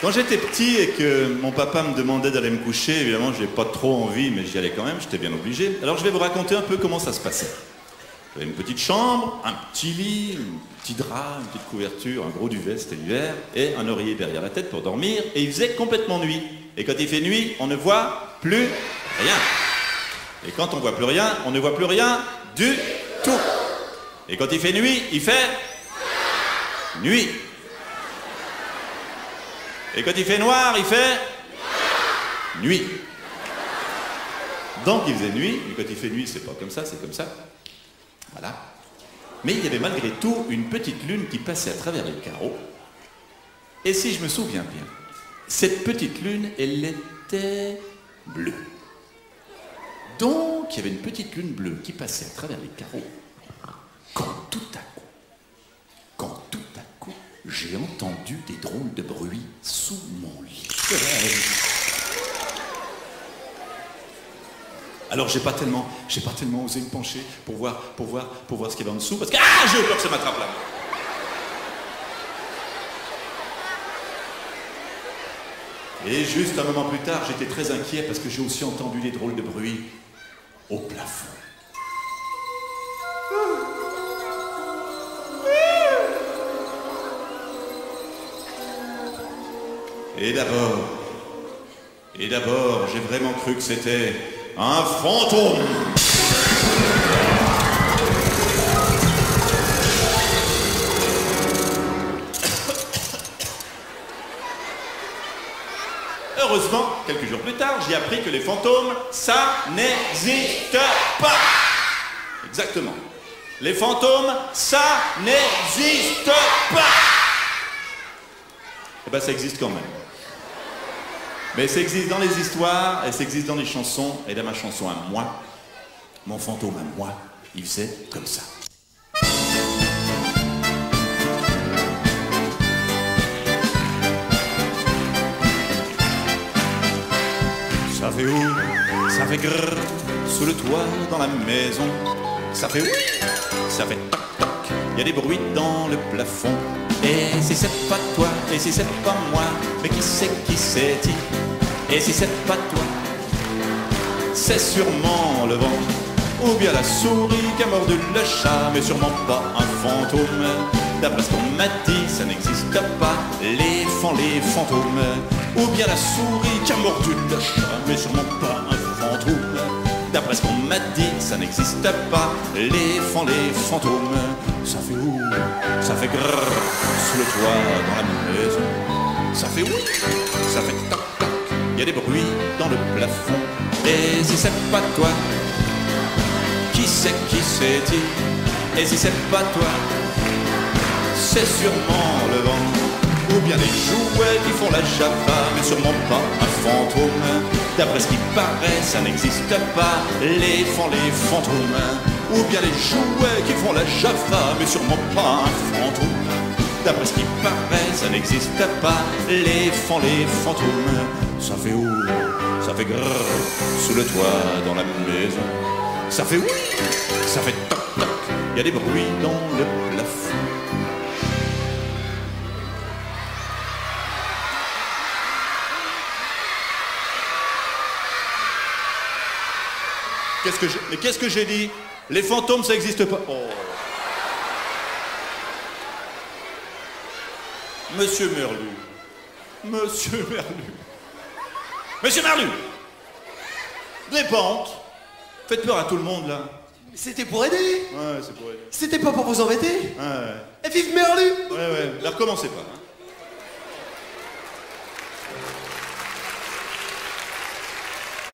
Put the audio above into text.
Quand j'étais petit et que mon papa me demandait d'aller me coucher, évidemment, j'ai pas trop envie, mais j'y allais quand même, j'étais bien obligé. Alors je vais vous raconter un peu comment ça se passait. J'avais une petite chambre, un petit lit, un petit drap, une petite couverture, un gros duvet, c'était l'hiver, et un oreiller derrière la tête pour dormir, et il faisait complètement nuit. Et quand il fait nuit, on ne voit plus rien. Et quand on voit plus rien, on ne voit plus rien du tout. Et quand il fait nuit, il fait nuit. Et quand il fait noir, il fait nuit. Donc il faisait nuit, et quand il fait nuit, c'est pas comme ça, c'est comme ça. Voilà. Mais il y avait malgré tout une petite lune qui passait à travers les carreaux. Et si je me souviens bien, cette petite lune, elle était bleue. Donc il y avait une petite lune bleue qui passait à travers les carreaux. Quand tout à coup, j'ai entendu des drôles de bruits sous mon lit. Alors j'ai pas tellement osé me pencher pour voir ce qu'il y avait en dessous, parce que j'ai eu peur que ça m'attrape là. Et juste un moment plus tard, j'étais très inquiet parce que j'ai aussi entendu des drôles de bruits au plafond. Et d'abord, j'ai vraiment cru que c'était un fantôme. Heureusement, quelques jours plus tard, j'ai appris que les fantômes, ça n'existe pas. Exactement. Les fantômes, ça n'existe pas. Eh ben, ça existe quand même. Mais ça existe dans les histoires, et ça existe dans les chansons, et dans ma chanson à moi, mon fantôme à moi, il faisait comme ça. Ça fait ouh, ça fait grrr, sous le toit dans la maison. Ça fait oui, ça fait toc toc, il y a des bruits dans le plafond. Et si c'est pas toi, et si c'est pas moi, mais qui c'est dit? Et si c'est pas toi, c'est sûrement le vent. Ou bien la souris qui a mordu le chat, mais sûrement pas un fantôme. D'après ce qu'on m'a dit, ça n'existe pas, les fantômes. Ou bien la souris qui a mordu le chat, mais sûrement pas un fantôme. D'après ce qu'on m'a dit, ça n'existe pas, les fantômes. Ça fait ouh, ça fait grrr, sous le toit dans la maison. Ça fait oui, ça fait toc toc, il y a des bruits dans le plafond. Et si c'est pas toi, qui c'est dit? Et si c'est pas toi, c'est sûrement le vent. Ou bien les jouets qui font la java, mais sûrement pas un fantôme. D'après ce qui paraît, ça n'existe pas, les fantômes. Ou bien les jouets qui font la java, mais sûrement pas un fantôme. D'après ce qui paraît, ça n'existe pas, les fantômes. Ça fait ouh, ça fait grrr, sous le toit dans la maison. Ça fait oui, ça fait toc toc, il y a des bruits dans le plafond. Qu'est-ce que j'ai dit? Les fantômes, ça n'existe pas. Oh. Monsieur Merlu. Monsieur Merlu. Monsieur Merlu! Vous n'avez pas honte? Faites peur à tout le monde, là. C'était pour aider. Ouais, c'est pour aider. C'était pas pour vous embêter. Ouais. Et vive Merlu! Ouais. Ne recommencez pas. Hein.